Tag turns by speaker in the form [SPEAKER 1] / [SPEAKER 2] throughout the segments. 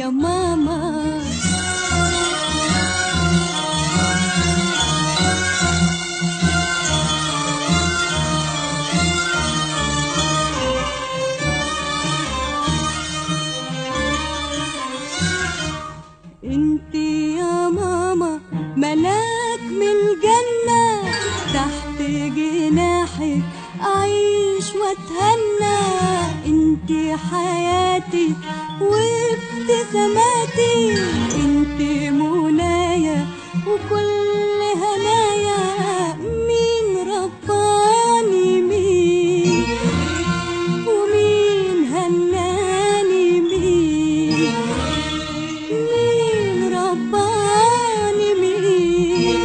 [SPEAKER 1] يا ماما. انتي يا ماما ملاك من الجنة، تحت جناحك أعيش وأتهنى. انتي حياتي وابتساماتي، انتي منايا وكل هنايا. مين رباني مين، ومين هناني مين، مين رباني مين،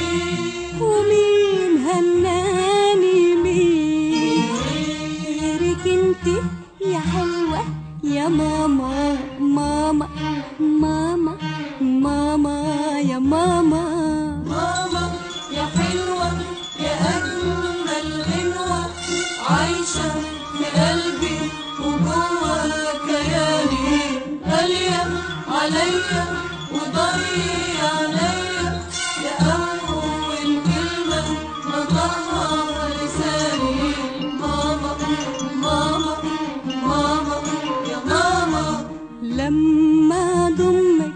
[SPEAKER 1] ومين هناني مين. غيرك انتي يا حلوة يا ماما، ماما ماما ماما يا ماما.
[SPEAKER 2] ماما يا حلوة يا أجمل غنوة، عايشة في قلبي وجوه كياني. غالية عليا وضي عليا، يا أول كلمة نطقها لساني. ماما ماما ماما يا ماما.
[SPEAKER 1] لما ضمك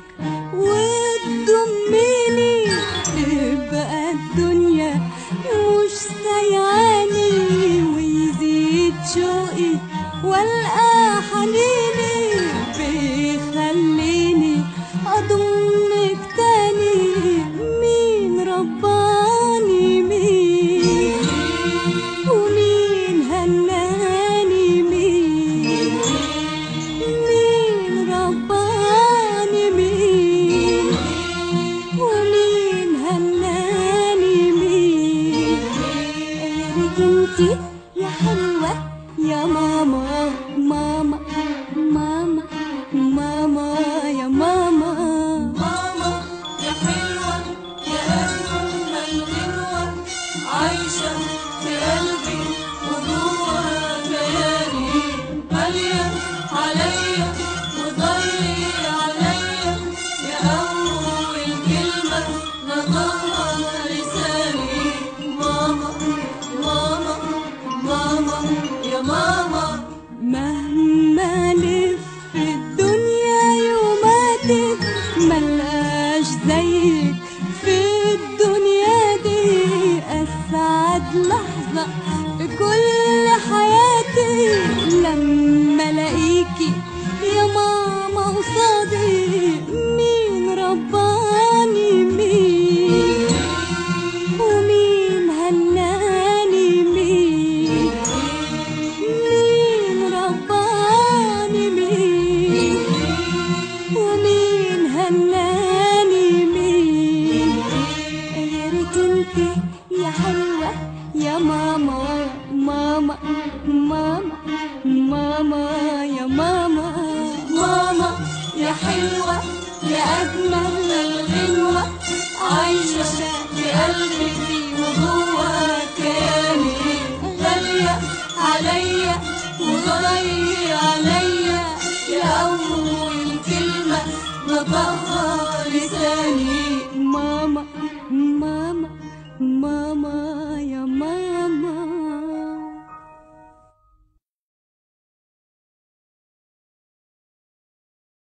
[SPEAKER 1] وتضميني تبقى الدنيا مش سايعاني، ويزيد شوقي والقى حنيني، بيخليني اضمك تاني. مين رباني مين، ومين هناني مين، مين رباني مين، ومين هناني مين. غيرك انتي يا حلوة يا ماما، ماما ماما ماما يا ماما.
[SPEAKER 2] ماما يا حلوة يا أجمل غنوة، عايشة في قلبي وجوه كياني. غالية عليا وضي عليا، يا أول كلمة نطقها لساني. ماما ماما ماما يا ماما.
[SPEAKER 1] مهما لف الدنيا يوماتك، ملقاش زيك في الدنيا دي. أسعد لحظة في كل حياتي لما الاقيكي يا ماما قصادي. مين رباني مين، ومين هناني مين، مين رباني مين، ومين هناني مين. غيرك انتي يا حلوة يا ماما، ماما ماما ماما يا ماما.
[SPEAKER 2] ماما يا حلوة يا أجمل الغنوة، عايشة في قلبي وجوه كياني. غالية عليا وضي عليا، يا أول كلمة نطقها لساني.
[SPEAKER 1] ماما ماما